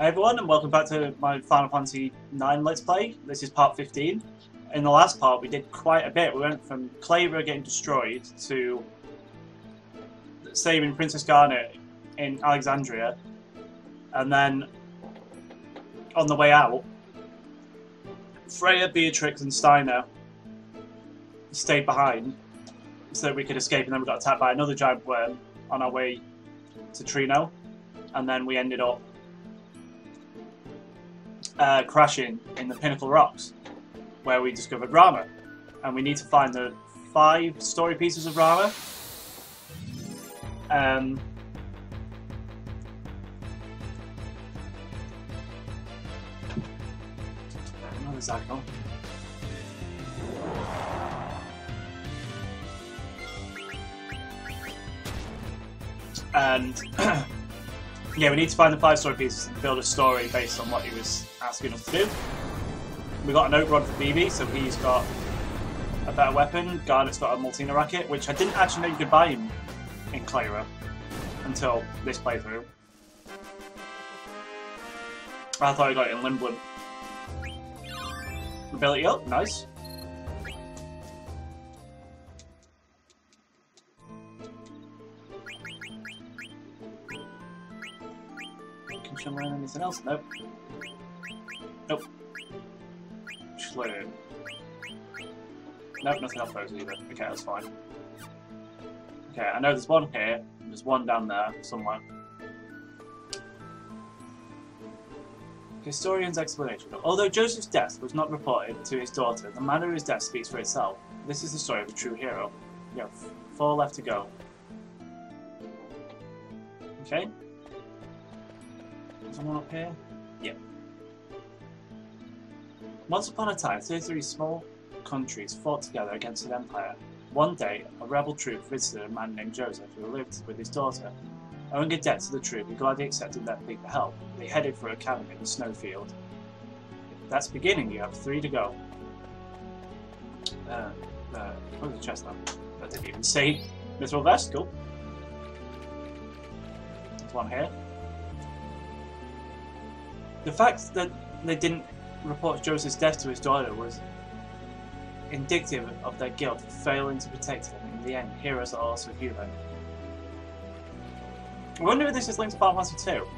Hey everyone, and welcome back to my Final Fantasy IX Let's Play. This is part 15. In the last part we did quite a bit. We went from Sqaure getting destroyed to saving Princess Garnet in Alexandria, and then on the way out, Freya, Beatrix and Steiner stayed behind so that we could escape, and then we got attacked by another giant worm on our way to Trino, and then we ended up crashing in the Pinnacle Rocks, where we discovered Ramuh, and we need to find the 5 story pieces of Ramuh. Another Zagon. And yeah, we need to find the 5 story pieces and build a story based on what he was asking us to do. We got a note rod for BB, so he's got a better weapon. Garnet's got a Multina racket, which I didn't actually know you could buy him in Sqaure until this playthrough. I thought I got it in Lindblum. Ability up, nice. Can I learn anything else? Nope. Nope. Schleun. Nope, nothing else those either. Okay, that's fine. Okay, I know there's one here, and there's one down there somewhere. Historian's explanation. Although Joseph's death was not reported to his daughter, the manner of his death speaks for itself. This is the story of a true hero. You have 4 left to go. Okay. Someone up here? Yep. Once upon a time, 33 small countries fought together against an empire. One day, a rebel troop visited a man named Joseph who lived with his daughter. Owing a debt to the troop, he gladly accepted their plea for help. They headed for a cabin in the snowfield. That's beginning, you have 3 to go. Where's the chest now? I didn't even see. Mithril vest, cool. There's one here. The fact that they didn't report Joseph's death to his daughter was indicative of their guilt for failing to protect him. In the end, heroes are also human. I wonder if this is linked to Final Fantasy 2.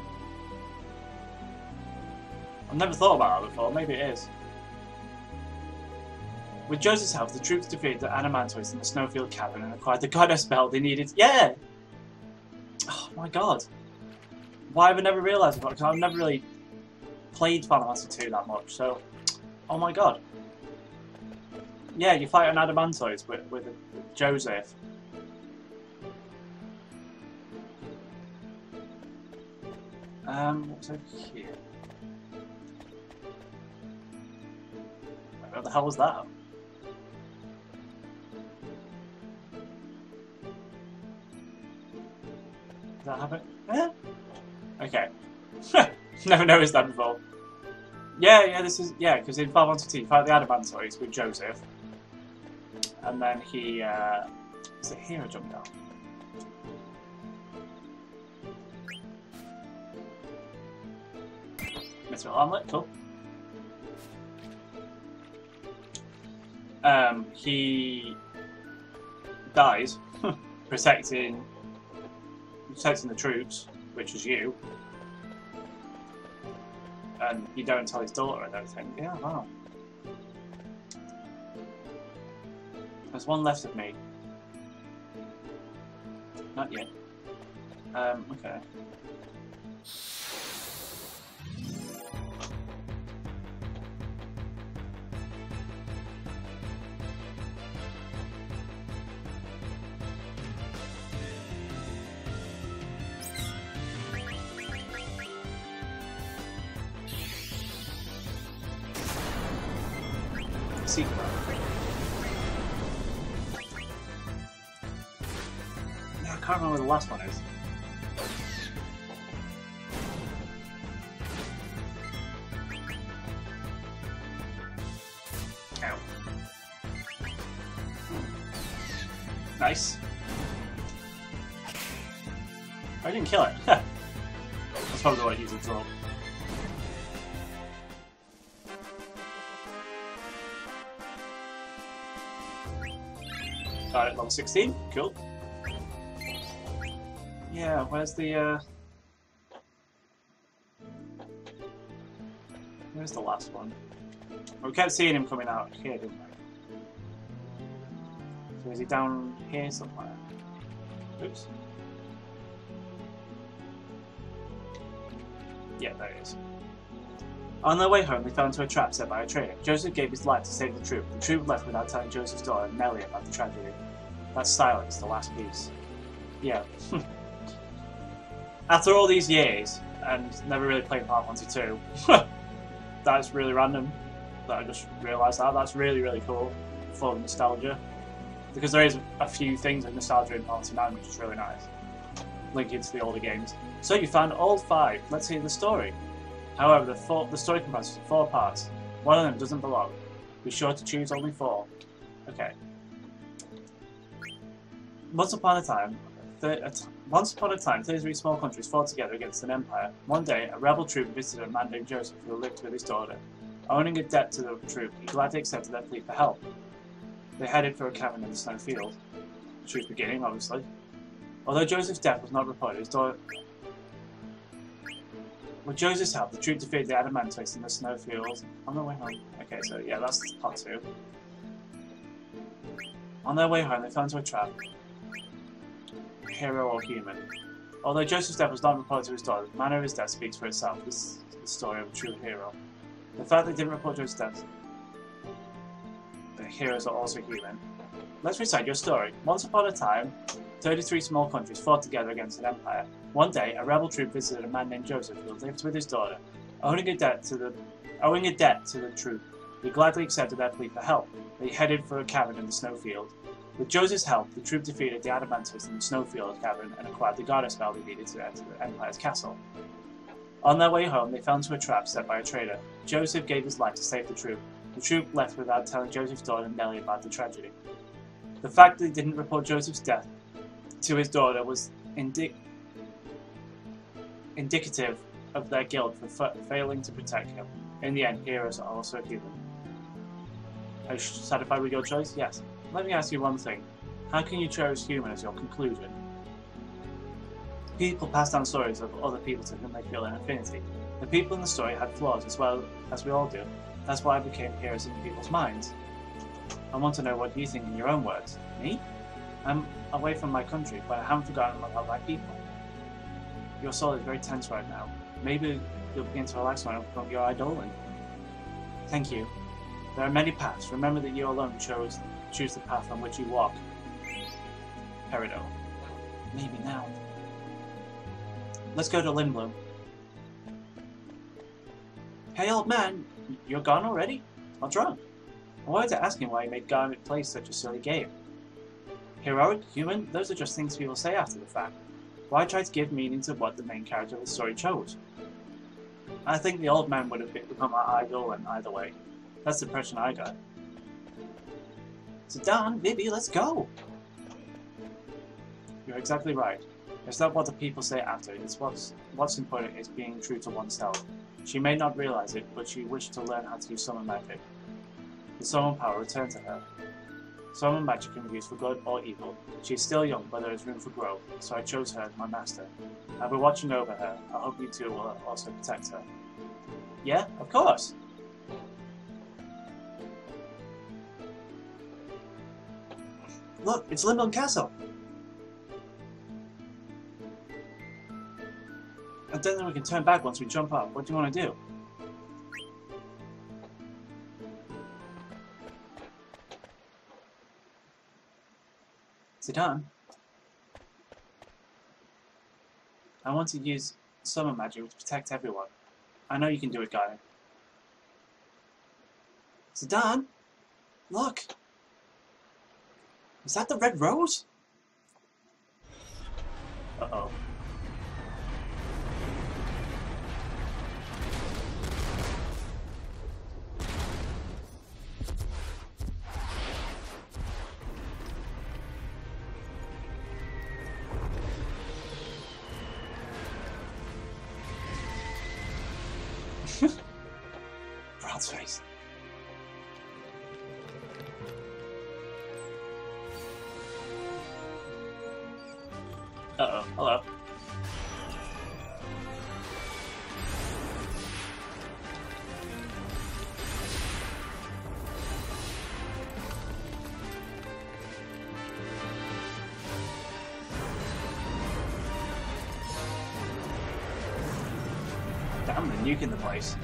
I've never thought about that before, maybe it is. With Joseph's help, the troops defeated the Animantoids in the Snowfield cabin and acquired the goddess belt they needed. Yeah! Oh my god. Why have I never realised about it? Because I've never really played Final Fantasy 2 that much, so... Oh my god. Yeah, you fight an Adamantoid with Joseph. What's over here? What the hell was that? Did that happen? Yeah? Okay. Never noticed that before. Yeah, this is... Yeah, because in Final Fantasy 2 you fight the Adamantoids with Joseph. And then he... is it here or jump down? Mithril armlet, cool. He dies protecting the troops, which is you. And you don't tell his daughter, I don't think. Yeah, wow. There's one left of me. Not yet. Okay. Secret. Yeah, I can't remember where the last one is. Ow. Nice. I didn't kill it. That's probably what I used it for. Got it, level 16. Cool. Yeah, where's the where's the last one? We kept seeing him coming out here, didn't we? So is he down here somewhere? Oops. Yeah, there he is. On their way home, they fell into a trap set by a traitor. Joseph gave his life to save the troop. The troop left without telling Joseph's daughter, Nellie, about the tragedy. That's silence, the last piece. Yeah. After all these years, and never really played Part 1 to 2, that's really random. That I just realised that. That's really, really cool. Full of nostalgia. Because there is a few things of nostalgia in Part 9, which is really nice. Linking to the older games. So you found all 5. Let's hear the story. However, the story comprises of 4 parts. One of them doesn't belong. Be sure to choose only 4. Okay. Once upon a time, 33 small countries fought together against an empire. One day, a rebel troop visited a man named Joseph who lived with his daughter. Owning a debt to the troop, he gladly accepted their plea for help. They headed for a cabin in the snow field. The troop's beginning, obviously. Although Joseph's death was not reported, his daughter... With Joseph's help, the troop defeated the Adamantoids in the snowfields. On their way home. Okay, so yeah, that's part 2. On their way home, they fell into a trap. Hero or human. Although Joseph's death was not reported to his daughter, the manner of his death speaks for itself. This is the story of a true hero. The fact they didn't report Joseph's death, the heroes are also human. Let's recite your story. Once upon a time, 33 small countries fought together against an empire. One day, a rebel troop visited a man named Joseph who lived with his daughter. Owing a debt to the troop, he gladly accepted their plea for help. They headed for a cabin in the snowfield. With Joseph's help, the troop defeated the Adamantoids in the snowfield cabin and acquired the Garnet spell they needed to enter the Empire's castle. On their way home, they fell into a trap set by a traitor. Joseph gave his life to save the troop. The troop left without telling Joseph's daughter Nellie about the tragedy. The fact that they didn't report Joseph's death to his daughter was indicative of their guilt for failing to protect him. In the end, heroes are also human. Are you satisfied with your choice? Yes. Let me ask you one thing. How can you choose human as your conclusion? People pass down stories of other people to whom they feel an affinity. The people in the story had flaws as well as we all do. That's why I became heroes in people's minds. I want to know what you think in your own words. Me? I'm away from my country, but I haven't forgotten about my people. Your soul is very tense right now. Maybe you'll begin to relax when I become your Eidolon. Thank you. There are many paths. Remember that you alone choose the path on which you walk. Peridot. Maybe now. Let's go to Lindblum. Hey old man, you're gone already? What's wrong? I wanted to ask him why he made Garnet play such a silly game. Heroic, human, those are just things people say after the fact. Why try to give meaning to what the main character of the story chose? I think the old man would have become our Eidolon either way. That's the impression I got. Sit down, baby, let's go! You're exactly right. It's not what the people say after, it's what's important is being true to oneself. She may not realize it, but she wished to learn how to use summon magic. The summon power returned to her. Summon magic can be used for good or evil. She is still young, but there is room for growth, so I chose her as my master. I'll be watching over her. I hope you two will also protect her. Yeah, of course! Look, it's Lindblum Castle! I don't think we can turn back once we jump up. What do you want to do? Zidane? I want to use summon magic to protect everyone. I know you can do it, Garnet. Zidane? Look! Is that the red rose? Uh-oh. Brad's face. Oh, hello. Damn, they're nuking the place.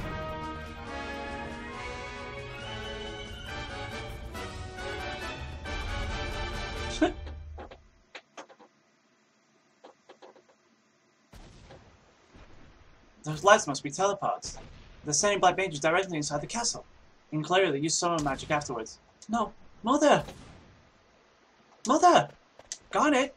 Those lights must be teleports. They're sending black mages directly inside the castle. And clearly they use summon magic afterwards. No. Mother! Mother! Garnet!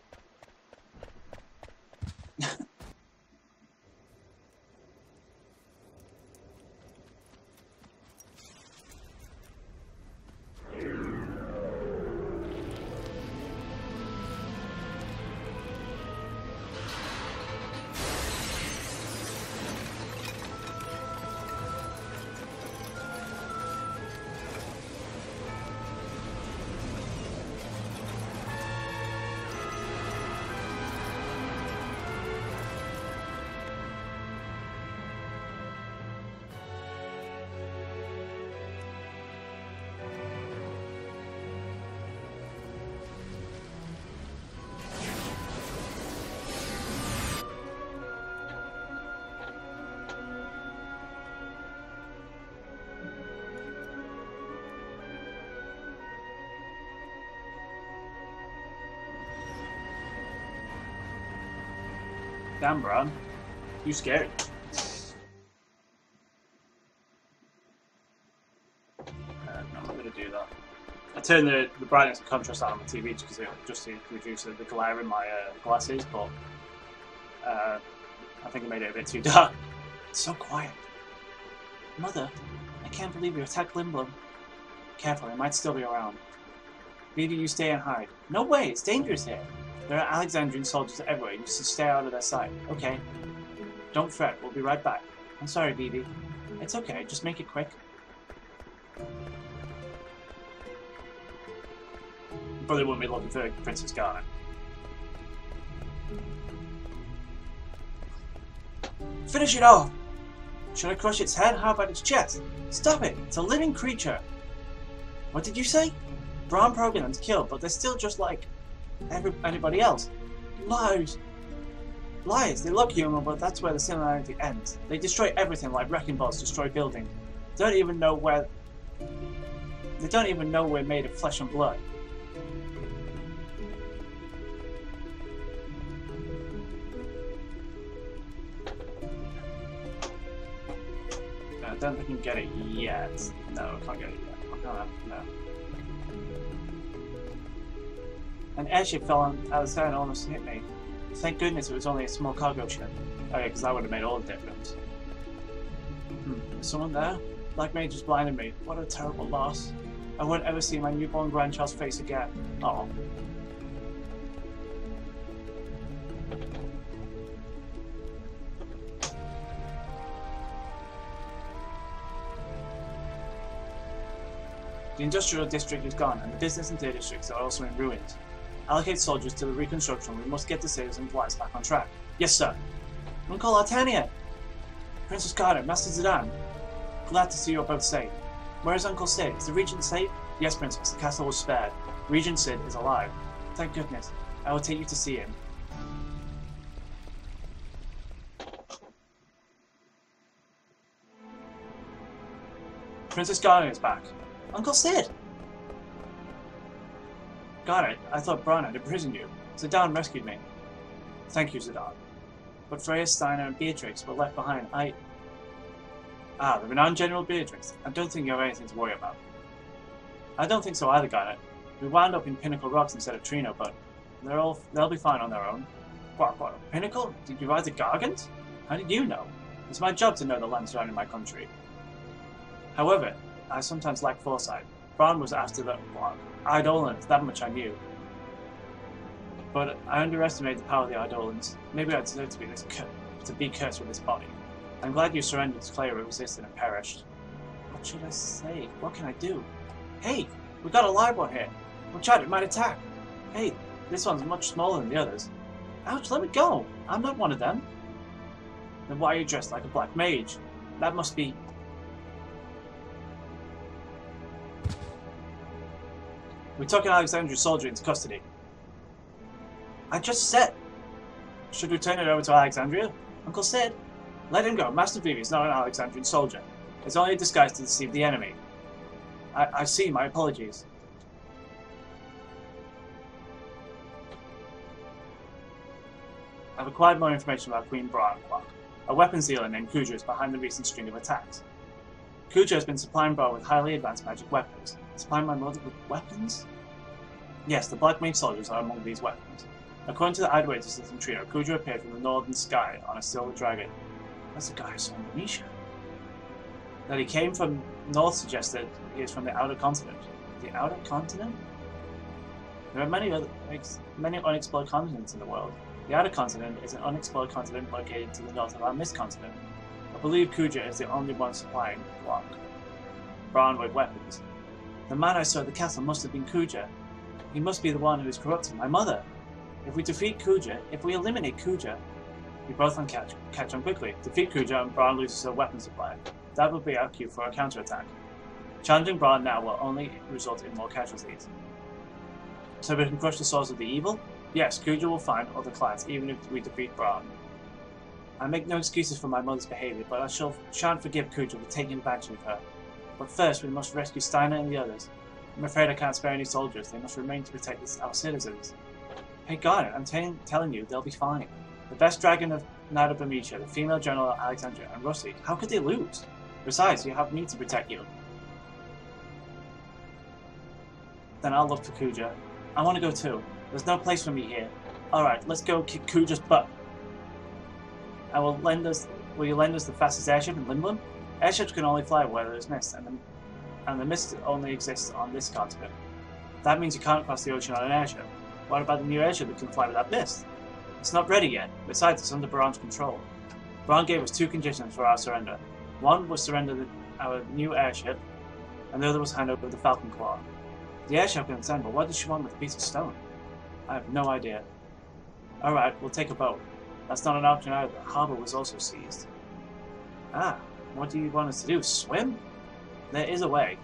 Damn, Brahne. You scary. No, I'm not going to do that. I turned the brightness and contrast on the TV just to reduce the glare in my glasses, but I think I made it a bit too dark. It's so quiet. Mother, I can't believe you attacked Lindblum. Careful, he might still be around. Maybe you stay and hide. No way, it's dangerous here. There are Alexandrian soldiers everywhere. You just stay out of their sight. Okay. Don't fret. We'll be right back. I'm sorry, Vivi. It's okay. Just make it quick. You probably wouldn't be looking for Princess Garnet. Finish it off! Should I crush its head? How about its chest? Stop it! It's a living creature! What did you say? Brahne programmed to kill, but they're still just like anybody else. Lies! Lies! They look human, but that's where the similarity ends. They destroy everything like wrecking balls destroy buildings. They don't even know we're made of flesh and blood. I don't think I can get it yet. No, I can't get it yet. I can't, no. An airship fell out of the sky and almost hit me. Thank goodness it was only a small cargo ship. Oh yeah, because that would have made all the difference. Is someone there? Black Mage just blinded me. What a terrible loss. I won't ever see my newborn grandchild's face again. Oh. The industrial district is gone, and the business and trade districts are also in ruins. Allocate soldiers to the reconstruction. We must get the citizens' lives back on track. Yes, sir. Uncle Artania! Princess Garnet, Master Zidane. Glad to see you are both safe. Where is Uncle Sid? Is the Regent safe? Yes, Princess. The castle was spared. Regent Sid is alive. Thank goodness. I will take you to see him. Princess Garnet is back. Uncle Sid! Garnet, I thought Brahne had imprisoned you. Zidane rescued me. Thank you, Zidane. But Freya, Steiner, and Beatrix were left behind. The renowned General Beatrix. I don't think you have anything to worry about. I don't think so either, Garnet. We wound up in Pinnacle Rocks instead of Trino, but they'll be fine on their own. What, Pinnacle? Did you ride the Gargant? How did you know? It's my job to know the land surrounding my country. However, I sometimes lack foresight. Brahne was after the Eidolons, that much I knew. But I underestimated the power of the Eidolons. Maybe I deserve to be cursed with this body. I'm glad you surrendered to Sqaure, resisted, and perished. What should I say? What can I do? Hey, we got a live one here. Watch out, it might attack. Hey, this one's much smaller than the others. Ouch, let me go! I'm not one of them. Then why are you dressed like a black mage? That must be... We took an Alexandrian soldier into custody. I just said... Should we turn it over to Alexandria? Uncle said... Let him go. Master Vivi is not an Alexandrian soldier. It's only a disguise to deceive the enemy. I see. My apologies. I've acquired more information about Queen Brahne. A weapons dealer named Kuja is behind the recent string of attacks. Kuja has been supplying Brahne with highly advanced magic weapons. Supplying my mother with weapons? Yes, the Black Mage soldiers are among these weapons. According to the Eidolon assistant trio, Kuja appeared from the northern sky on a silver dragon. That's the guy who saw Indonesia. That he came from north suggested he is from the outer continent. The outer continent? There are many unexplored continents in the world. The outer continent is an unexplored continent located to the north of our mist continent. I believe Kuja is the only one supplying Brahne with weapons. The man I saw at the castle must have been Kuja. He must be the one who is corrupting my mother. If we defeat Kuja, if we eliminate Kuja, we both catch on quickly. Defeat Kuja and Brahne loses her weapon supply. That will be our cue for a counterattack. Challenging Brahne now will only result in more casualties. So we can crush the source of the evil? Yes, Kuja will find other clients even if we defeat Brahne. I make no excuses for my mother's behaviour, but I shan't forgive Kuja for taking advantage of her. But first we must rescue Steiner and the others. I'm afraid I can't spare any soldiers. They must remain to protect our citizens. Hey Garnet, I'm telling you, they'll be fine. The best dragon of Night of Bermesia, the female general Alexandria, and Rusty. How could they lose? Besides, you have me to protect you. Then I'll look for Kuja. I want to go too. There's no place for me here. Alright, let's go kick Kuja's butt. Will you lend us the fastest airship in Lindblum? Airships can only fly where there is mist, and the mist only exists on this continent. That means you can't cross the ocean on an airship. What about the new airship that can fly without mist? It's not ready yet. Besides, it's under Brahne's control. Brahne gave us two conditions for our surrender. One was surrender our new airship, and the other was hand over the Falcon Claw. The airship can ascend, but what does she want with a piece of stone? I have no idea. Alright, we'll take a boat. That's not an option either. The harbour was also seized. Ah, what do you want us to do? Swim? There is a way.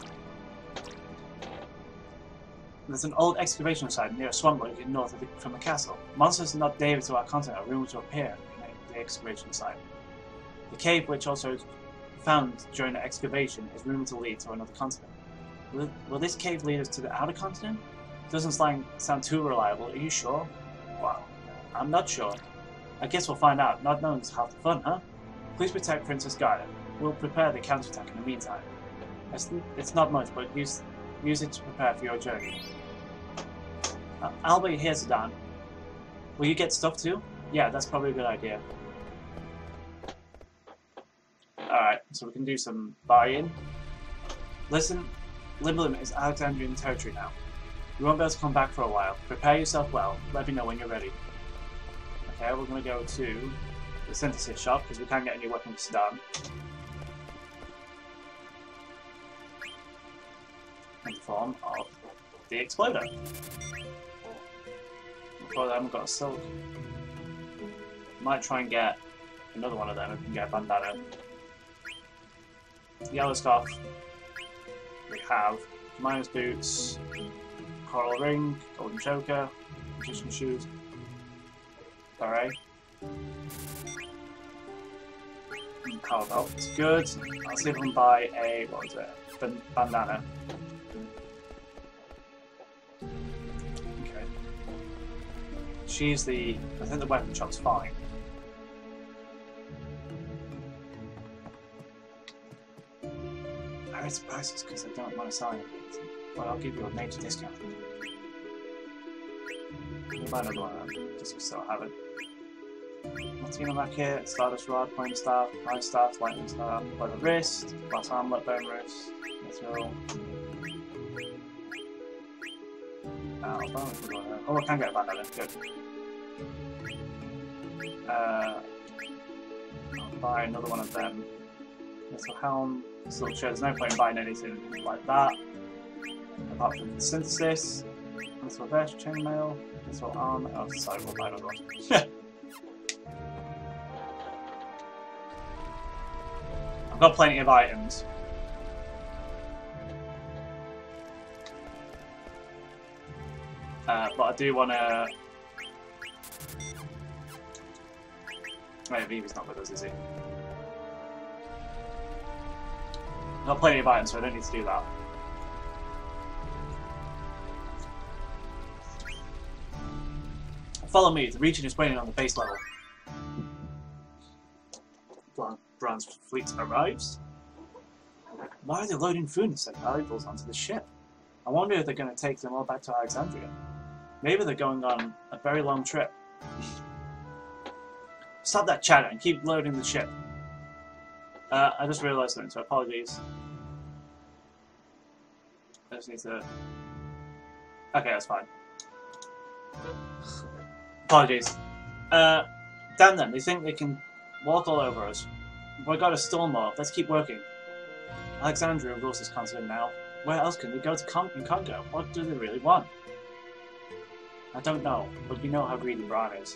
There's an old excavation site near a swamp located north from the castle. Monsters not native to our continent are rumored to appear in the excavation site. The cave, which also found during the excavation, is rumored to lead to another continent. Will this cave lead us to the outer continent? Doesn't sound too reliable. Are you sure? Wow, I'm not sure. I guess we'll find out. Not knowing is half the fun, huh? Please protect Princess Garnet. We'll prepare the counterattack in the meantime. It's not much, but use it to prepare for your journey. I'll wait here, Zidane. Will you get stuff too? Yeah, that's probably a good idea. Alright, so we can do some buy-in. Listen, Lindblum is Alexandrian territory now. You won't be able to come back for a while. Prepare yourself well. Let me know when you're ready. Okay, we're going to go to the synthesis shop because we can't get any weapons for Zidane. In the form of the exploder. Before that, we've got a silk. Might try and get another one of them if we can get a bandana. Yellow scarf. We have miner's boots, coral ring, golden choker, magician shoes, beret. Power belt is good. I'll see if I can buy a bandana. Okay. I think the weapon shop's fine. I raise the prices because I don't want to sell anything, but I'll give you a major discount. We'll buy another one of them, just so we still have it. Martina Racket, Stardust Rod, Point Staff, Ice Staff, Lightning Staff, Leather Wrist, Glass Armlet, Bone Wrist, Mithril. Oh, I can get a bandana, good. I'll buy another one of them. Little helm, silk shirt. There's no point in buying anything like that. Apart from the synthesis. This will dash, chainmail. This will arm. Oh, sorry, we'll buy another one. I've got plenty of items. But I do want to. Wait, Vivi's not with us, is he? I've got plenty of items, so I don't need to do that. Follow me, the region is waiting on the base level. Brahne's fleet arrives. Why are they loading food instead of valuables onto the ship? I wonder if they're going to take them all back to Alexandria. Maybe they're going on a very long trip. Stop that chatter and keep loading the ship. I just realised something, so apologies. I just need to... Okay, that's fine. Apologies. Damn them, they think they can walk all over us. We got a storm more, let's keep working. Alexandria rules this continent now. Where else can they go to Congo? What do they really want? I don't know, but you know how greedy Brahne is.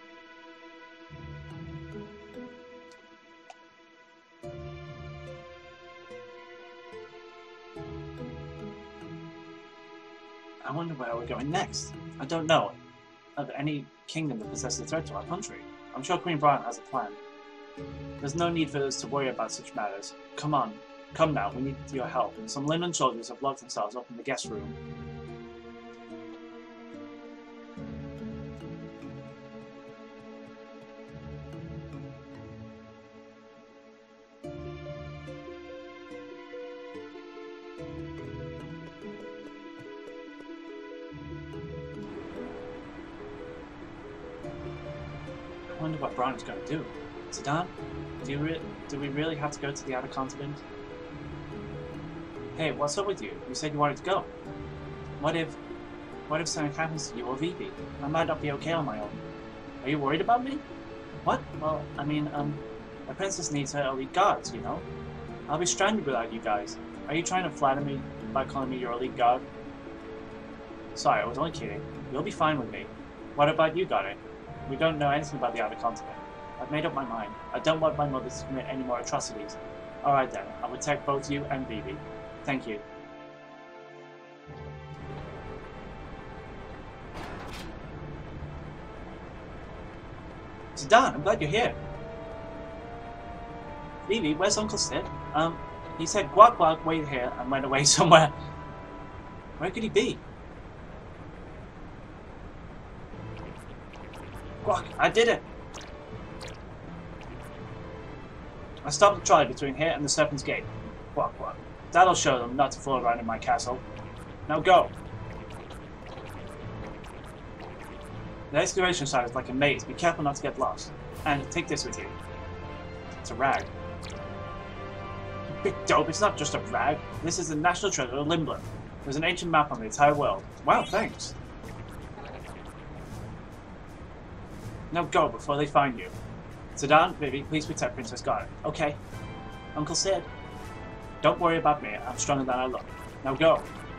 I wonder where we're going next. I don't know of any kingdom that possesses a threat to our country. I'm sure Queen Brahne has a plan. There's no need for us to worry about such matters. Come on, come now, we need your help. And some Lindblum soldiers have locked themselves up in the guest room. I wonder what Brahne's going to do. Zidane, do we really have to go to the outer continent? Hey, what's up with you? You said you wanted to go. What if something happens to you or Vivi? I might not be okay on my own. Are you worried about me? What? Well, I mean, a princess needs her elite guards, you know? I'll be stranded without you guys. Are you trying to flatter me by calling me your elite guard? Sorry, I was only kidding. You'll be fine with me. What about you, Garnet? We don't know anything about the outer continent. I've made up my mind. I don't want my mother to commit any more atrocities. Alright then, I'll protect both you and Vivi. Thank you. Zidane, I'm glad you're here. Vivi, where's Uncle Sid? He said guac guac, wait here, and went away somewhere. Where could he be? Guac, I did it! I stopped the trolley between here and the Serpent's Gate. Guac guac. That'll show them not to fool around in my castle. Now go! The excavation site is like a maze. Be careful not to get lost. And take this with you. It's a rag. Big dope, it's not just a rag. This is the national treasure of Lindblum. There's an ancient map on the entire world. Wow, thanks. Now go before they find you. Zidane, Vivi, please protect Princess Garnet. Okay. Uncle Sid. Don't worry about me. I'm stronger than I look. Now go.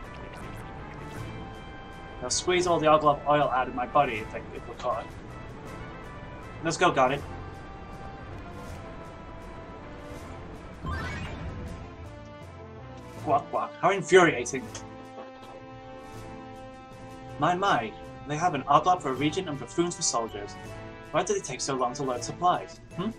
They'll squeeze all the Eidolon oil out of my body if we're caught. Let's go, Garnet. Guac guac. How infuriating. My. They have an Eidolon for a region and buffoons for soldiers. Why did it take so long to load supplies?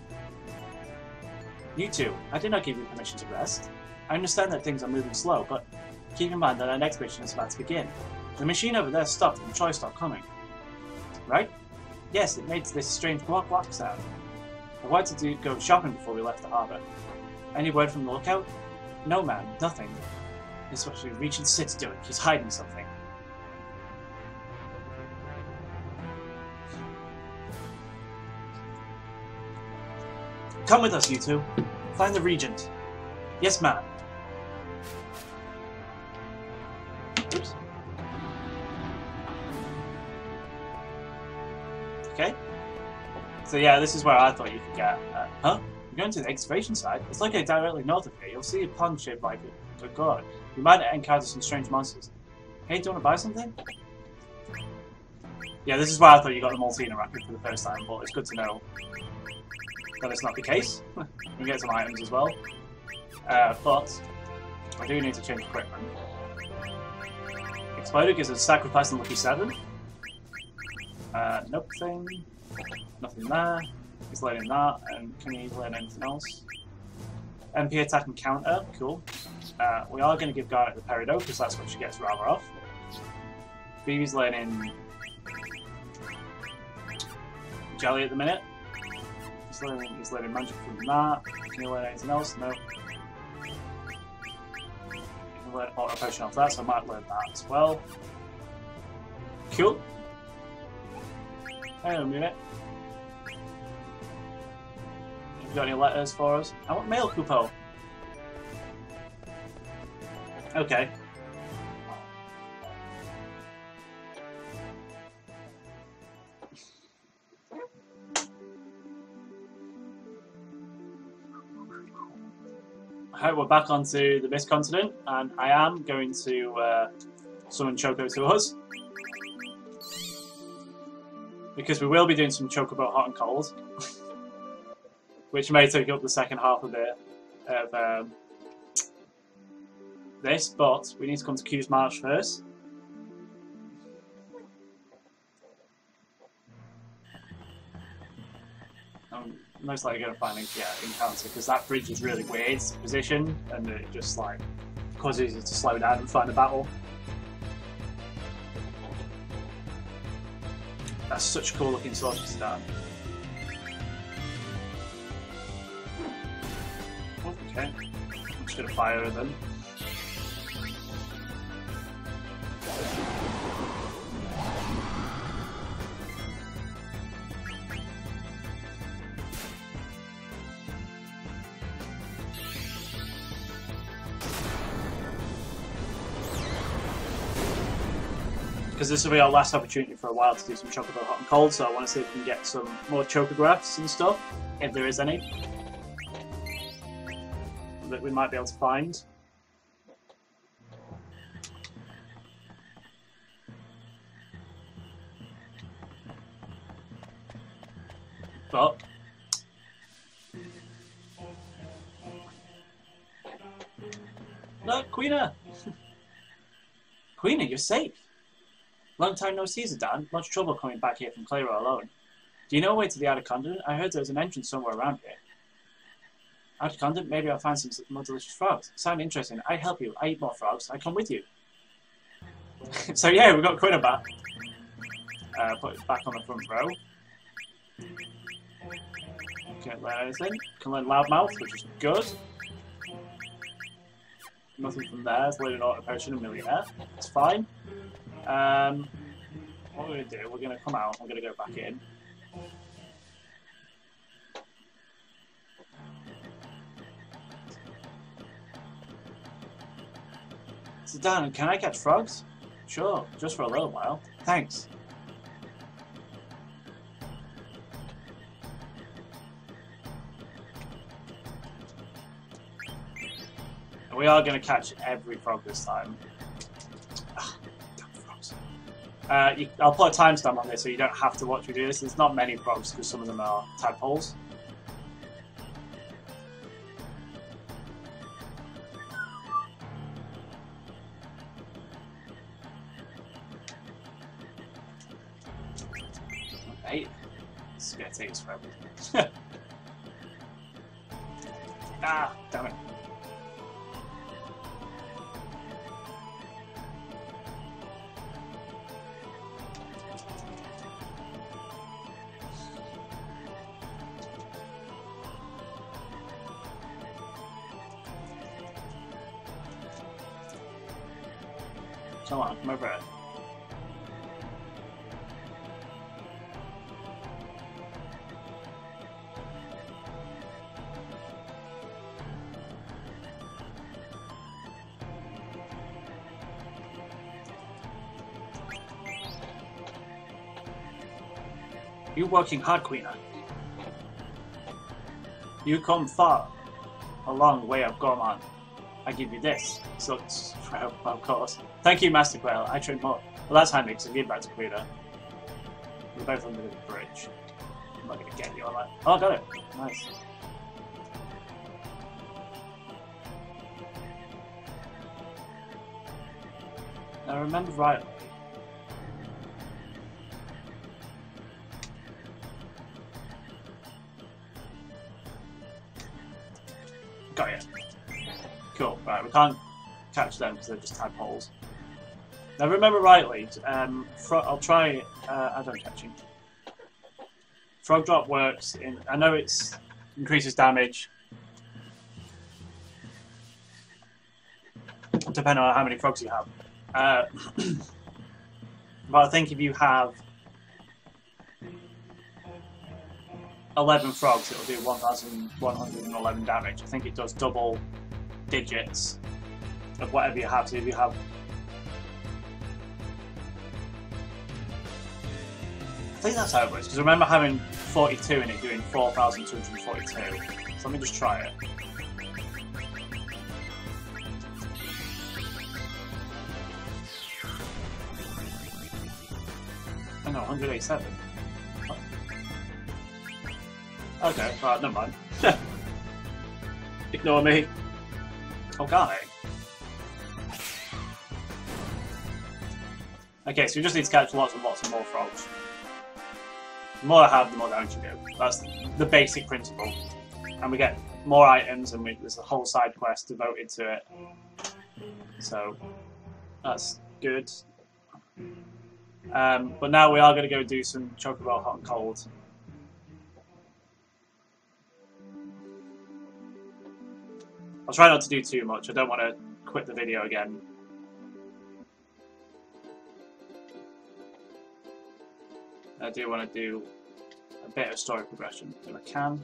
You two, I did not give you permission to rest. I understand that things are moving slow, but keep in mind that our next mission is about to begin. The machine over there stopped and the trolley stopped coming. Right? Yes, it made this strange guac guac sound. I wanted to go shopping before we left the harbour. Any word from the lookout? No, man, nothing. This is what Regent Sid's doing. He's hiding something. Come with us, you two. Find the Regent. Yes, ma'am. Oops. Okay. So yeah, this is where I thought you could get. Huh? You're going to the excavation site? It's located directly north of here. You'll see a pond shaped like a god. You might encounter some strange monsters. Hey, do you want to buy something? Yeah, this is why I thought you got the Maltina racket for the first time, but it's good to know that it's not the case. You can get some items as well. But I do need to change equipment. Exploder gives us sacrifice and lucky 7. Nothing. Nothing there. He's learning that, and can he learn anything else? MP attack and counter, cool. We are going to give Garnet the Peridot because that's what she gets Ramuh off. Phoebe's learning Jelly at the minute. He's learning magic from that. Can he learn anything else? No. He can learn auto potion off that, so I might learn that as well. Cool. Hang on a minute. Have you got any letters for us? I want mail coupon. Okay. Alright, we're back onto the Mist Continent, and I am going to summon Choco to us. Because we will be doing some Chocobo Hot and Cold. Which may take up the second half of this, but we need to come to Q's March first. I'm most likely going to find an encounter because that bridge is really weird position and it just like causes you to slow down and find a battle. That's such a cool looking sword to start. Okay, I'm just going to fire at them. Because this will be our last opportunity for a while to do some Chocobo Hot and Cold, so I want to see if we can get some more Chocographs and stuff, if there is any, that we might be able to find. But look, Queena! Queena, you're safe! Long time no see, Zidane. Much trouble coming back here from Clairo alone. Do you know a way to the Outer Continent? I heard there was an entrance somewhere around here. Outer Continent? Maybe I'll find some more delicious frogs. Sound interesting. I'd help you. I eat more frogs. I come with you. So yeah, we've got Queena back. Put it back on the front row. Can't learn anything. Can learn Loudmouth, which is good. Nothing from there. It's learning Auto Potion and Millionaire. It's fine. What we're going to do, we're going to come out, we're going to go back in. Zidane, can I catch frogs? Sure, just for a little while. Thanks. And we are going to catch every frog this time. I'll put a timestamp on this so you don't have to watch me do this. There's not many frogs because some of them are tadpoles. Hey, this is going to take us forever. Ah, damn it. Come on, come over it. You're working hard, Queena. You come far. A long way of Gorman. I give you this. So, of course. Thank you, Master Quail. I train more. Well, that's handy because I give back to Queena. We're both under the bridge. I'm not going to get you on that. Oh, I got it. Nice. I remember rightly. Got you. Cool. Right, we can't catch them because they're just tadpoles. Now, remember rightly, I'll try add-on catching. Frog drop works in. I know it increases damage depending on how many frogs you have. But I think if you have 11 frogs, it'll do 1,111 damage. I think it does double digits of whatever you have. So if you have, I think that's how it works. Because I remember having 42 and it doing 4,242. So let me just try it. Oh no, 187. What? Okay, right, never mind. Ignore me. Oh, Garnet. Okay, so we just need to catch lots and lots of more frogs. The more I have, the more damage you do. That's the basic principle. And we get more items, and there's a whole side quest devoted to it. So, that's good. But now we are going to go do some Chocobo Hot and Cold. I'll try not to do too much. I don't want to quit the video again. I do want to do a bit of story progression if I can.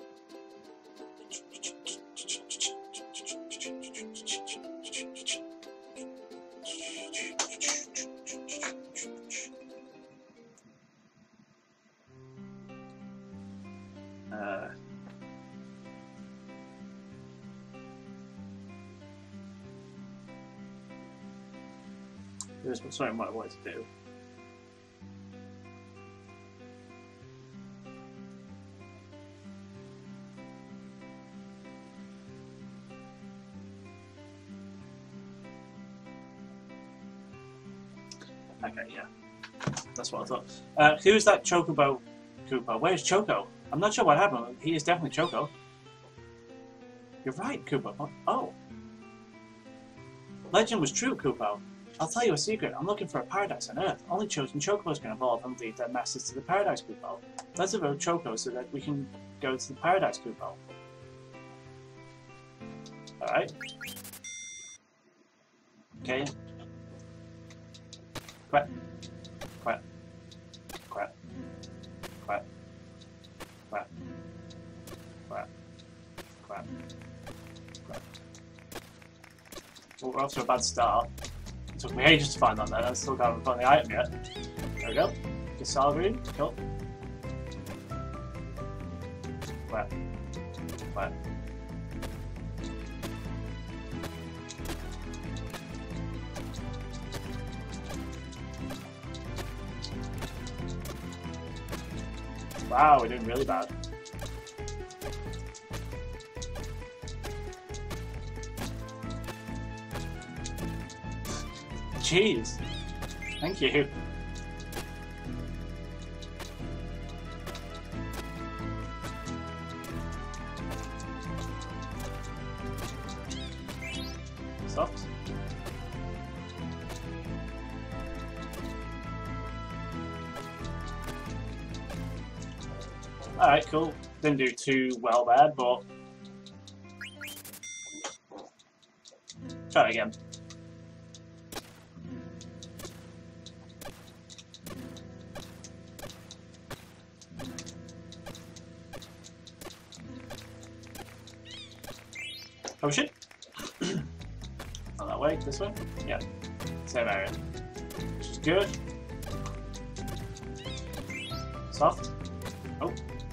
There's something I wanted to do. Okay, yeah. That's what I thought. Who's that Chocobo Koopa? Where's Choco? I'm not sure what happened. He is definitely Choco. You're right, Koopa. Oh. Legend was true, Koopa. I'll tell you a secret. I'm looking for a paradise on Earth. Only chosen Chocobos can evolve and lead their masters to the Paradise Koopa. Let's evolve Choco so that we can go to the Paradise Koopa. Alright. Okay. Quack. Quack. Quack. Quack. Quack. Quack. Quack. Quack. Well, we're off to a bad start. It took me ages to find that then. I still haven't found the item yet. There we go. Gasal green. Cool. Quack. Quack. Wow, we're doing really bad. Jeez. Thank you. Soft. Alright, cool. Didn't do too well there, but try it again. Potion? Not that way, this way? Yeah. Same area. Which is good. Soft. Oh.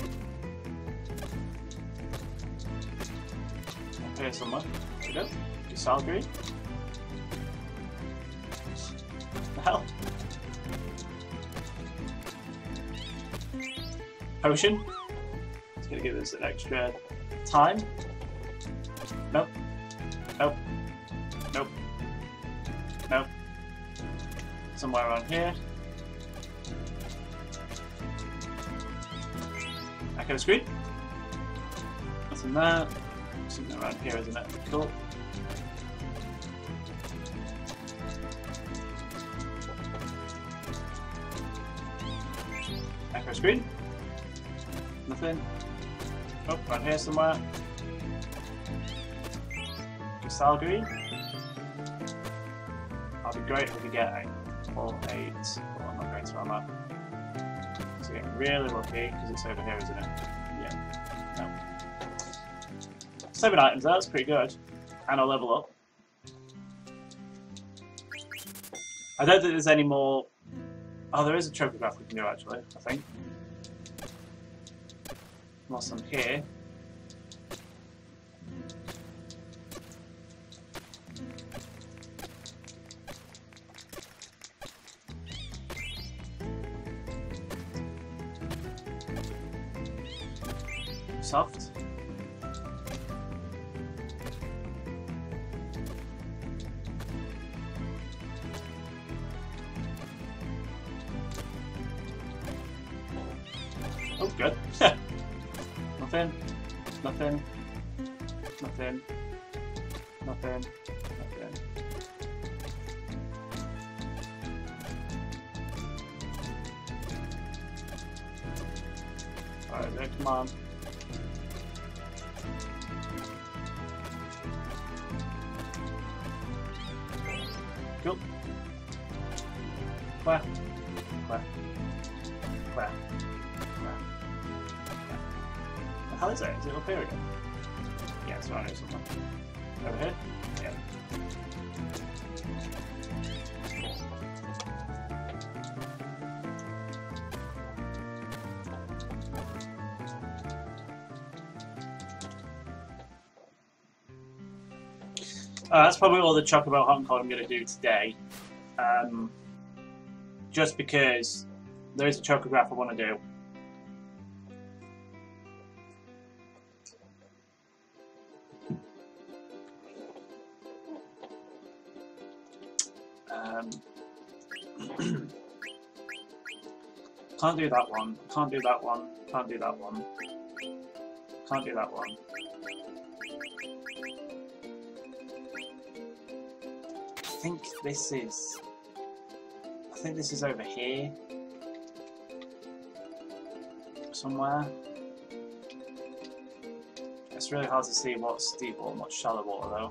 Up here somewhere. There we go. Gasal green. What the hell? potion. It's going to give us an extra time. Nope. Nope. Nope. Nope. Somewhere around here. Back of the screen. Nothing there. Something around here, isn't it? Cool. Back of the screen. Nothing. Oh, around here somewhere. Crystal green. That'd be great if we could get a 4, 8. Well, I'm not going to armor. So getting really lucky because it's over here, isn't it? Yeah. No. 7 items, that's pretty good. And I'll level up. I don't think there's any more. Oh, there is a trophy graph we can do actually, I think. Whilst I'm here. Soft. Oh, good. Nothing. Nothing. Nothing. Nothing. Nothing. Alright, there, come on. Cool. Where? Where? Where? Where? The hell is it? Is it up here again? Yeah, it's around here somewhere. Over here? Yeah. That's probably all the Chocobo Hot and Cold I'm going to do today. Just because there is a chocograph I want to do. Can't do that one. Can't do that one. Can't do that one. Can't do that one. I think this is over here somewhere. It's really hard to see what's deep water and what's shallow water though.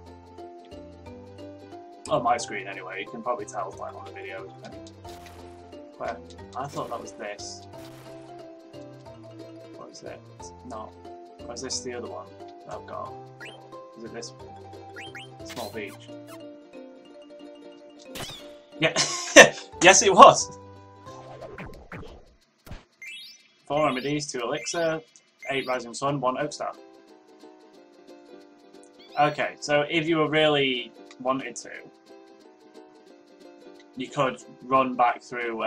On my screen anyway, you can probably tell by on the video. Where? I thought that was this. What is it? It's not. Or is this the other one that I've got? Is it this small beach? Yeah. Yes, it was. 4 remedies, 2 elixir, 8 rising sun, 1 oak staff. Okay, so if you were really wanted to, you could run back through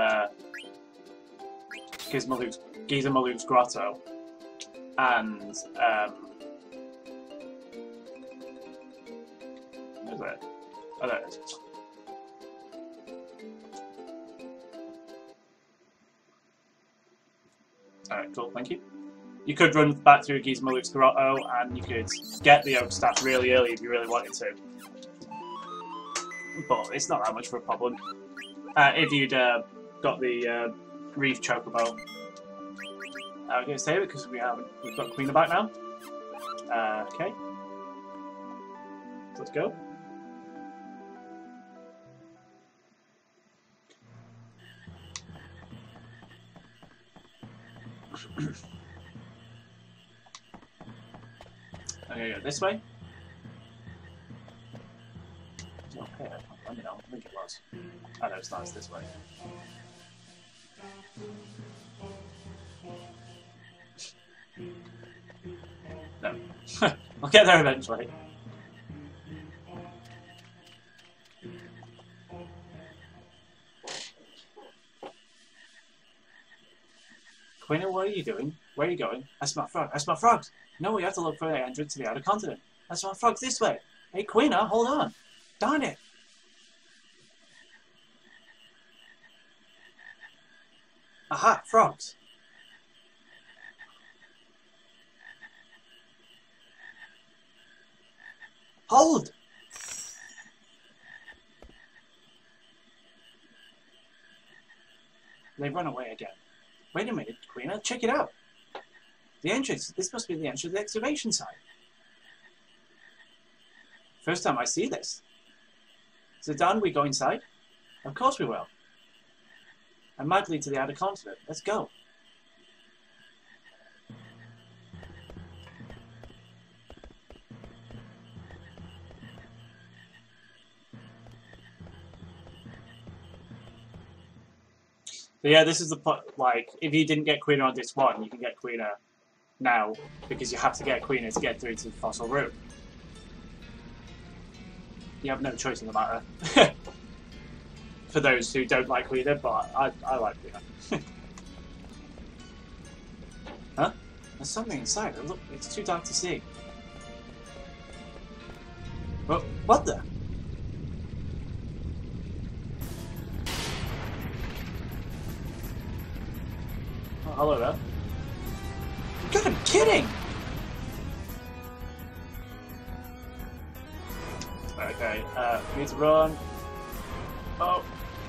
Gizmaluk's grotto and where's it? Oh, there it is. Alright, cool, thank you. You could run back through Gizmaluk's grotto and you could get the oak staff really early if you really wanted to. But it's not that much of a problem. If you'd got the Reef Chocobo. We're going to save it because we've got Queen back now. Okay. Let's go. Okay, go this way. Okay, let me know. I think it was. I know it's not. It's this way. No. I'll get there eventually. Quina, what are you doing? Where are you going? I smell frog. I smell frogs. No, we have to look for the entrance to the outer continent. I smell frogs this way. Hey, Quina, hold on. Darn it. Aha, frogs. Hold! They run away again. Wait a minute, Quina, check it out. The entrance. This must be the entrance to the excavation site. First time I see this. So Dan, we go inside? Of course we will. I might lead to the outer continent. Let's go. So yeah, this is the point. Like, if you didn't get Quina on this one, you can get Quina now because you have to get Quina to get through to the fossil room. You have no choice in the matter. For those who don't like Quina, but I like Quina. Huh? There's something inside. Look, it's too dark to see. Well, what the? Oh, hello there. You gotta be kidding! Okay, we need to run. Oh!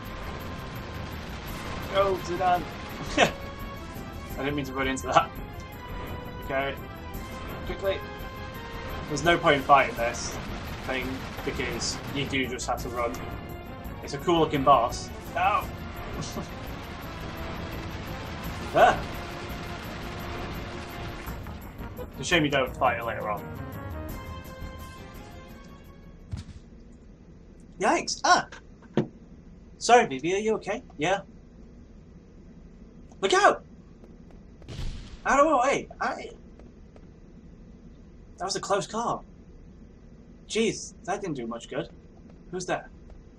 Go, Zidane! I didn't mean to run into that. Okay, quickly. There's no point in fighting this thing because you do just have to run. It's a cool looking boss. Ow! There! It's a shame you don't fight it later on. Yikes! Ah! Sorry, Vivi, are you okay? Yeah. Look out! Out of the way! That was a close call. Jeez, that didn't do much good. Who's that?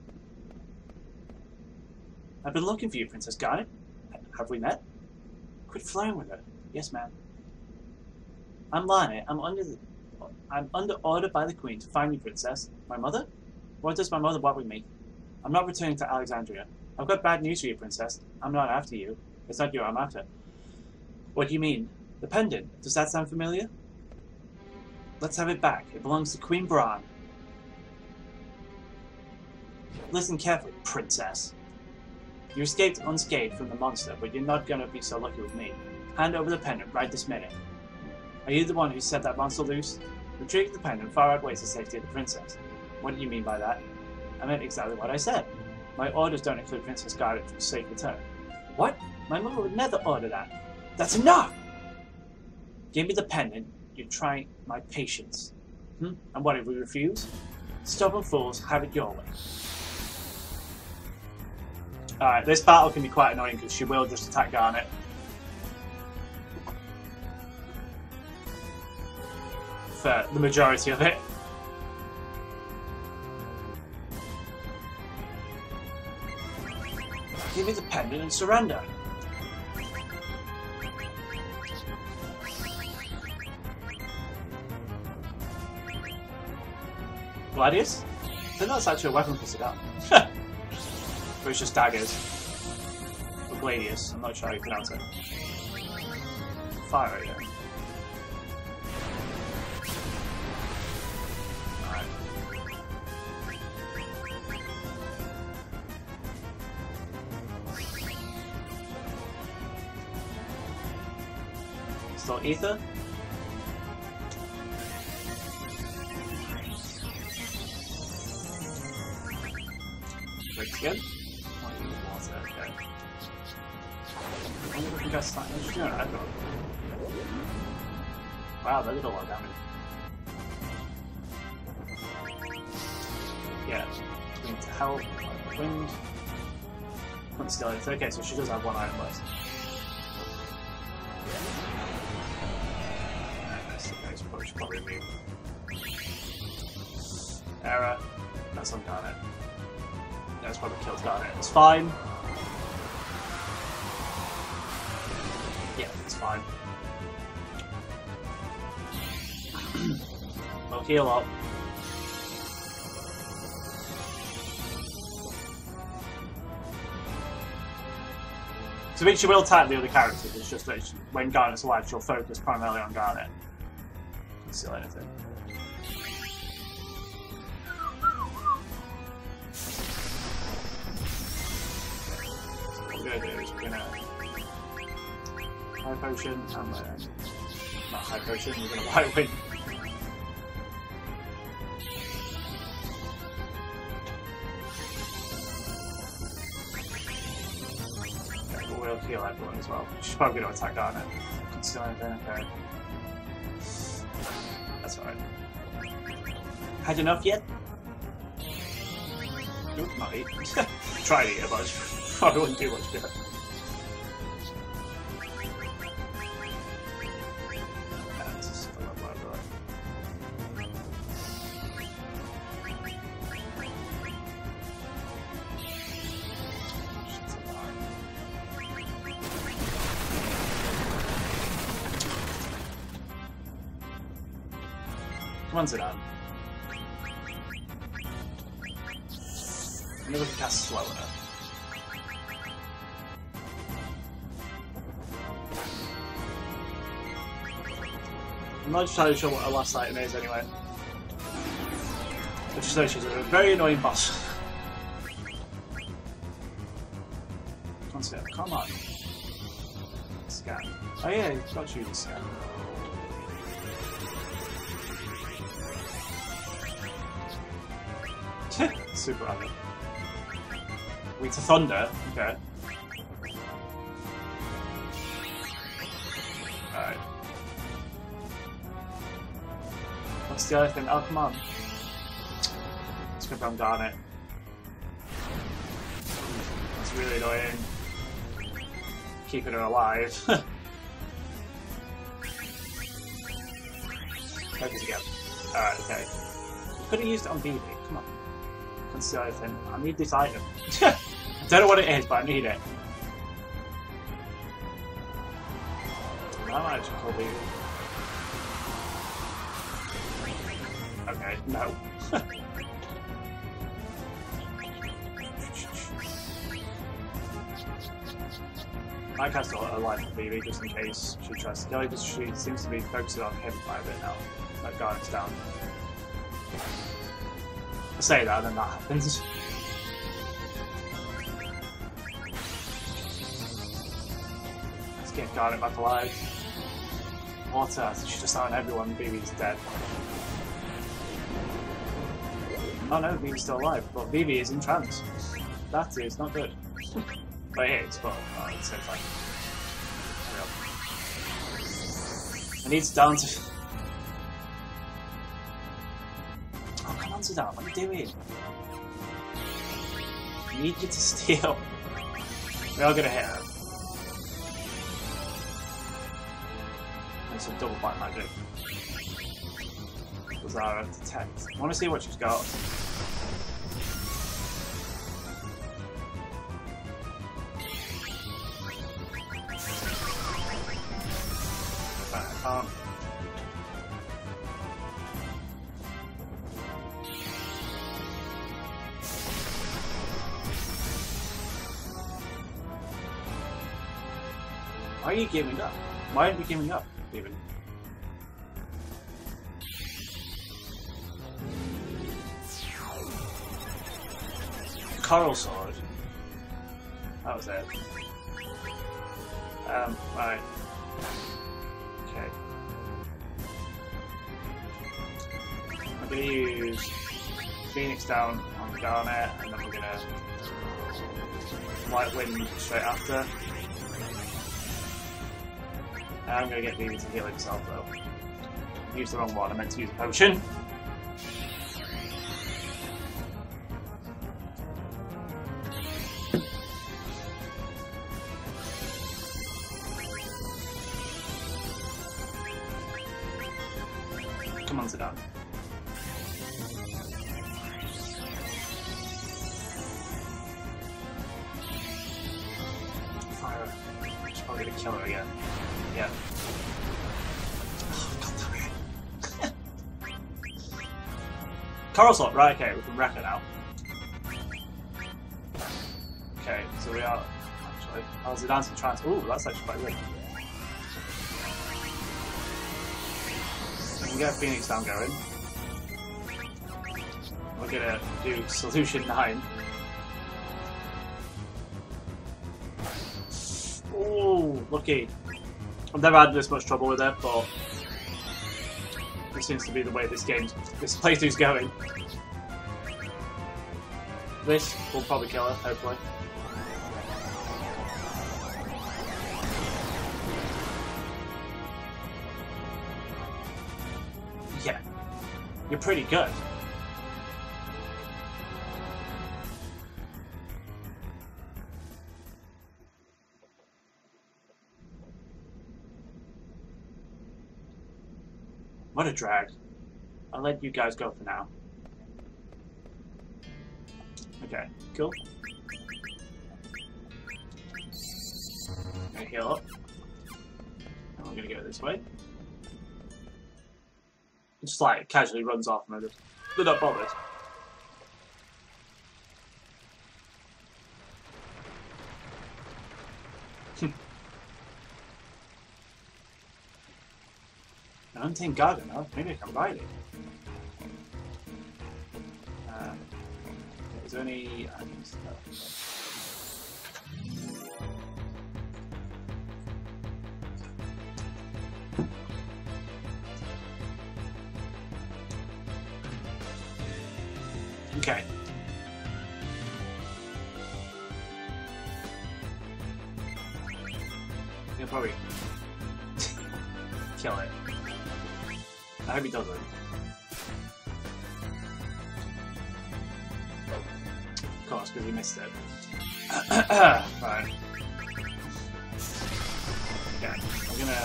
I've been looking for you, Princess Garnet. Have we met? Quit flirting with her. Yes, ma'am. I'm Brahne. I'm under order by the Queen to find you, Princess. My mother? What does my mother want with me? I'm not returning to Alexandria. I've got bad news for you, Princess. I'm not after you. It's not you I'm after. What do you mean? The pendant. Does that sound familiar? Let's have it back. It belongs to Queen Brahne. Listen carefully, Princess. You escaped unscathed from the monster, but you're not gonna be so lucky with me. Hand over the pendant right this minute. Are you the one who set that monster loose? Retrieving the pendant far outweighs the safety of the princess. What do you mean by that? I meant exactly what I said. My orders don't include Princess Garnet's safe return. What? My mother would never order that. That's enough! Give me the pendant. You're trying my patience. And what if we refuse? Stubborn fools, have it your way. Alright, this battle can be quite annoying because she will just attack Garnet. For the majority of it. Give me the pendant and surrender. Gladius? I think that's actually a weapon for Zidane. But it's just daggers. Or Gladius, I'm not sure how you pronounce it. Fire right there. Alright. Still ether? Again? Oh, you need water, okay. I wonder if we got something. No, I don't. Wow, that did a lot of damage. Yeah, we need to help. Wind. Not still, it's okay, so she does have one item left. That's probably me. Error. That's on Garnet. That's probably killed Garnet. It's fine. Yeah, it's fine. We'll heal up. So which she will type the other characters, it's just that when Garnet's alive, she'll focus primarily on Garnet. Can't steal anything. What we're going to do is we're going to high potion and then not high potion, we're going to white wind. We'll heal everyone as well. She's probably going to attack Garnet. Can't steal anything, okay. That's alright. Had enough yet? Nope, not eat. Try to eat it, but probably wouldn't do much good. Come on, Zidane. Maybe we can cast slow enough. I'm not entirely sure what her last item is anyway. But just know she's a very annoying boss. Come on. Scan. Oh yeah, you've got to use the scan. Super rapid. Weak to thunder, okay. Alright. What's the other thing? Oh, come on. Let's go from Garnet. That's really annoying. Keeping her alive. Focus again. Alright, okay. Could have used it on BB, come on. Can't see anything. I need this item. I don't know what it is, but I need it. I might actually call BB. Okay, no. I cast a life for BB just in case she tries to kill it, because she seems to be focusing on him quite a bit now. That Garnet's down. I say that and then that happens. Let's get Garnet back alive. Water, she's just on everyone, BB's dead. Oh no, BB's still alive, but BB is in trance. That is not good. But it is, but at the same time. I need to down to... Oh, come on, Zidane, what are you doing? I need you to steal. We are going to hit her. It's a double black magic. Zara detect. I want to see what she's got. Why are you giving up? Why aren't you giving up, even? Coral sword. That was it. Right. Okay. I'm gonna use Phoenix down on Garnet, and then we're gonna White Wind straight after. I'm gonna get BB to heal himself though. I used the wrong one, I meant to use a potion. Come on, Zidane. Fire. She's probably gonna kill her again. Yeah. Oh, God damn it. Sqaure-Soft, right, okay, we can wreck it now. Okay, so we are actually. How's the dancing trance? Ooh, that's actually quite good. We can get Phoenix down going. We're gonna do Solution 9. Ooh, lucky. I've never had this much trouble with it, but this seems to be the way this playthrough's going. This will probably kill her, hopefully. Yeah, you're pretty good. What a drag. I'll let you guys go for now. Okay, cool. I'm gonna heal up. And we're gonna go this way. Just like casually runs off and they're not bothered. I don't think God enough. Maybe I can ride it. Is there any items? Okay. He'll probably kill it. I hope he doesn't. Of course, because he missed it. Right. Okay, we're gonna...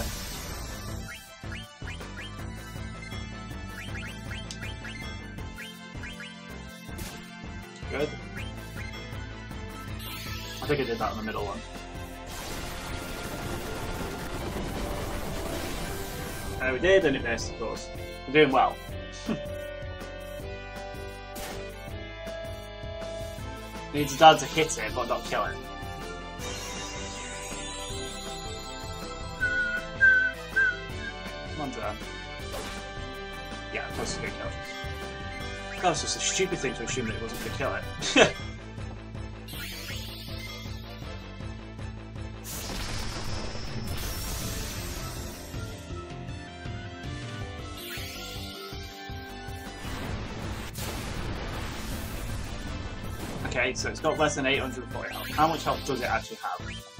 Good. I think I did that in the middle one. We did, and it missed, of course. We're doing well. Needs Dad to hit it, but not kill it. Come on, Dad. Yeah, of course it's going to kill it. That was just a stupid thing to assume that it wasn't going to kill it. Okay, so it's got less than 840 health. How much health does it actually have?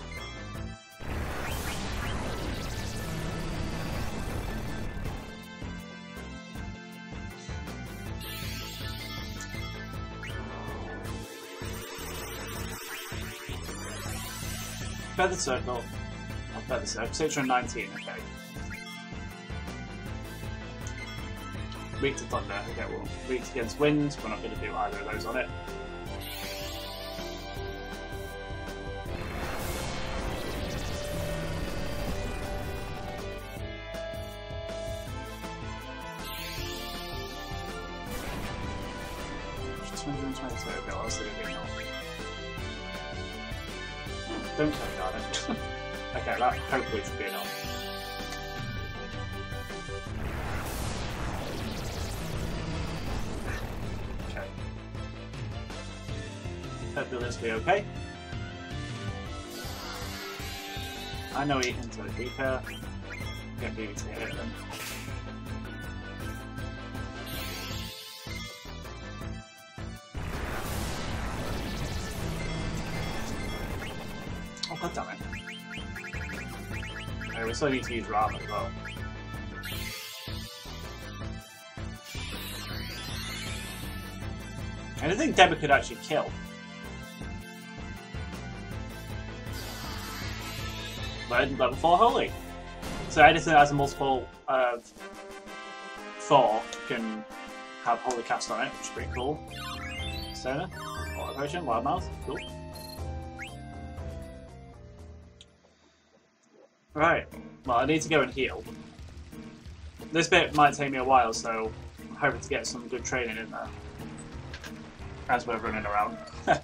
Feather Circle. Oh, Feather Circle. 619, okay. Weak to Thunder. Okay, well, weak against Wind. We're not going to do either of those on it. Don't tell me Garnet. Okay, that hopefully should be enough. Okay. Hopefully this will be okay. I know he into the Reaper. Get BB to hit them. Oh, god damn it. Okay, we still need to use Ramuh as well. I don't think Deborah could actually kill. But level 4 Holy. So anything that has a multiple of 4 can have Holy cast on it, which is pretty cool. Stoner, Water Potion, Loudmouth, cool. Right. Well, I need to go and heal. This bit might take me a while, so I'm hoping to get some good training in there as we're running around.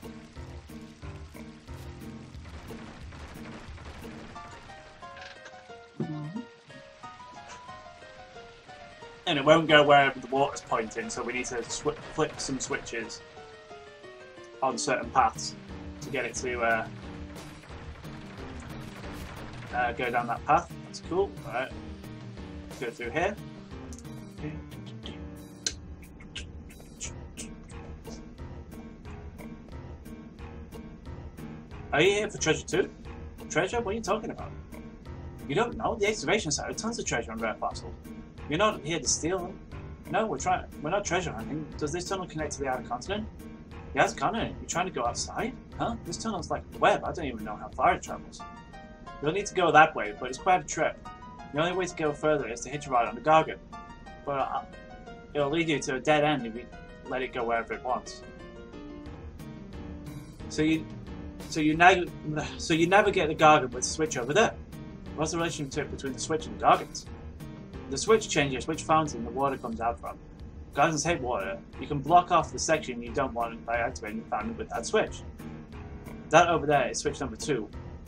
And it won't go wherever the water's pointing, so we need to flip some switches on certain paths to get it to go down that path. That's cool. Alright. Go through here. Are you here for treasure too? Treasure? What are you talking about? You don't know? The excavation site had tons of treasure and rare fossils. You're not here to steal them. No, we're not treasure hunting. Does this tunnel connect to the outer continent? Yeah, it's continent. You're trying to go outside? Huh? This tunnel's like a web. I don't even know how far it travels. You'll need to go that way, but it's quite a trip. The only way to go further is to hitch a ride on the Garnet. But it'll lead you to a dead end if you let it go wherever it wants. So you navigate the Garnet with the switch over there. What's the relationship between the switch and the Garnet? The switch changes which fountain the water comes out from. Gardens hate water. You can block off the section you don't want by activating the fountain with that switch. That over there is switch number 2.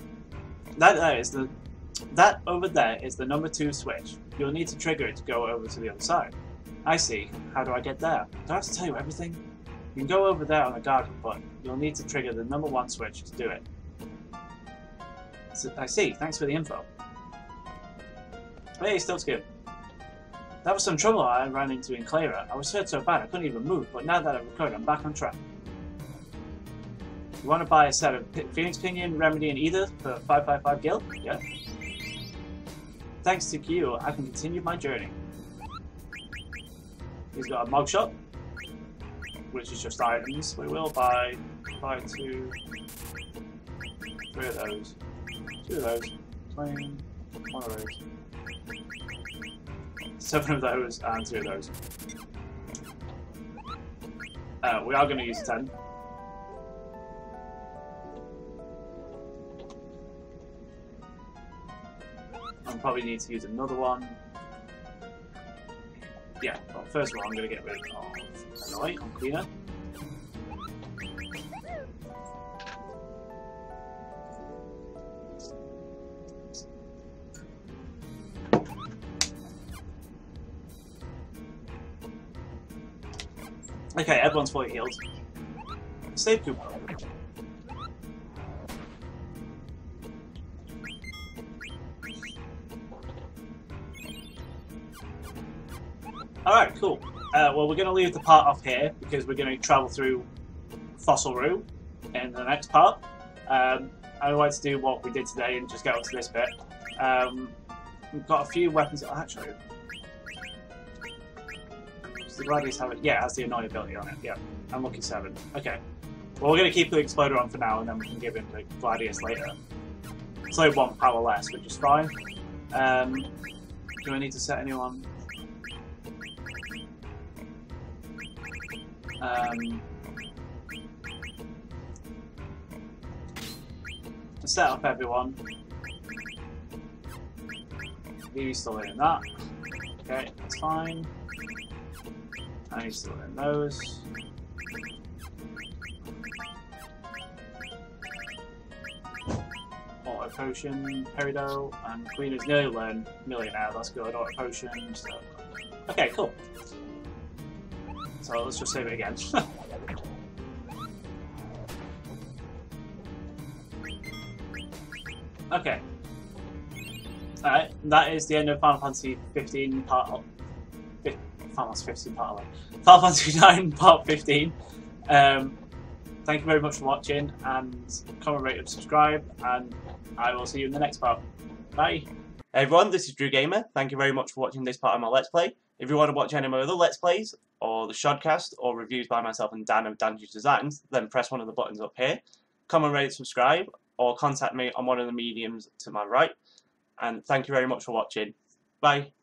That over there is the number 2 switch. You'll need to trigger it to go over to the other side. I see. How do I get there? Do I have to tell you everything? You can go over there on the Garnet, but you'll need to trigger the number 1 switch to do it. So, I see. Thanks for the info. Hey, still good. That was some trouble I ran into in Sqaure. I was hurt so bad I couldn't even move, but now that I've recovered, I'm back on track. You want to buy a set of Phoenix Pinion, Remedy, and Ether for 555 gil? Yeah. Thanks to you, I can continue my journey. He's got a mug shop, which is just items. We will buy 2, 3 of those, 2 of those, 20, 1 of those. 7 of those and 2 of those. We are going to use 10. I'll probably need to use another one. Yeah, well, first of all, I'm going to get rid of Annoy on Cleaner. Okay, everyone's fully healed. Save coupon. Alright, cool. Well, we're going to leave the part off here because we're going to travel through Fossil Rue in the next part. I would like to do what we did today and just get up to this bit. We've got a few weapons. Actually, does the Gladius have it? Yeah, it has the Annoy ability on it. Yeah, I'm lucky 7. Okay. Well, we're going to keep the Exploder on for now, and then we can give him the Gladius later. It's only 1 power less, which is fine. Do I need to set anyone? Set up everyone. He's still in that. Okay, that's fine. And he's still in those. Auto Potion, Peridot, and Queen is nearly learned Millionaire. That's good. Auto Potion. So. Okay, cool. So let's just save it again. Okay. Alright, that is the end of Final Fantasy 15 part of... Final Fantasy 15 part 11. Final Fantasy 9 part 15. Thank you very much for watching, and comment, rate, and subscribe, and I will see you in the next part. Bye! Hey everyone, this is Drew Gamer. Thank you very much for watching this part of my Let's Play. If you want to watch any of my other Let's Plays, or the Shodcast, or reviews by myself and Dan of Dan's Designs, then press one of the buttons up here. Comment, rate, subscribe, or contact me on one of the mediums to my right. And thank you very much for watching. Bye.